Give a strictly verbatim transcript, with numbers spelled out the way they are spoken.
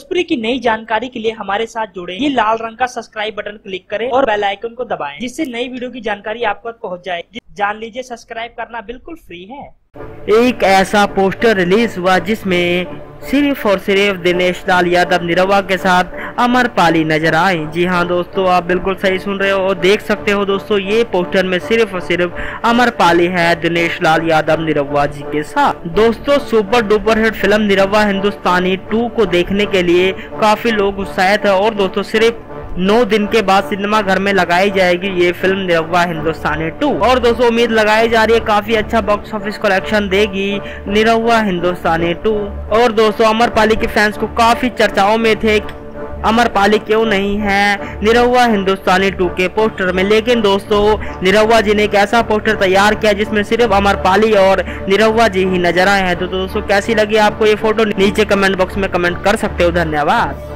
भोजपुरी की नई जानकारी के लिए हमारे साथ जुड़े। ये लाल रंग का सब्सक्राइब बटन क्लिक करें और बेल आइकन को दबाएं, जिससे नई वीडियो की जानकारी आप तक पहुंच जाए। जान लीजिए, सब्सक्राइब करना बिल्कुल फ्री है। एक ऐसा पोस्टर रिलीज हुआ जिसमें सिर्फ और सिर्फ दिनेश लाल यादव निरहुआ के साथ अमरपाली नजर आए। जी हाँ दोस्तों, आप बिल्कुल सही सुन रहे हो और देख सकते हो दोस्तों, ये पोस्टर में सिर्फ और सिर्फ अमरपाली है दिनेश लाल यादव निरहुआ जी के साथ। दोस्तों, super duper hit film Nirahua Hindustani two को देखने के लिए काफी लोग उत्साहित है और दोस्तों सिर्फ नौ दिन के बाद सिनेमा घर में लगाई जाएगी ये फिल्म निरहुआ हिंदुस्तानी टू। और दोस्तों उम्मीद लगाई जा रही है काफी अच्छा बॉक्स ऑफिस कलेक्शन देगी निरहुआ हिंदुस्तानी टू। और दोस्तों अमरपाली के फैंस को काफी चर्चाओं में थे कि अमरपाली क्यों नहीं है निरहुआ हिंदुस्तानी टू के पोस्टर में, लेकिन दोस्तों निरहुआ जी ने एक ऐसा पोस्टर तैयार किया जिसमें सिर्फ अमरपाली और निरहुआ जी ही नजर आए हैं। तो दोस्तों कैसी लगी आपको ये फोटो, नीचे कमेंट बॉक्स में कमेंट कर सकते हो। धन्यवाद।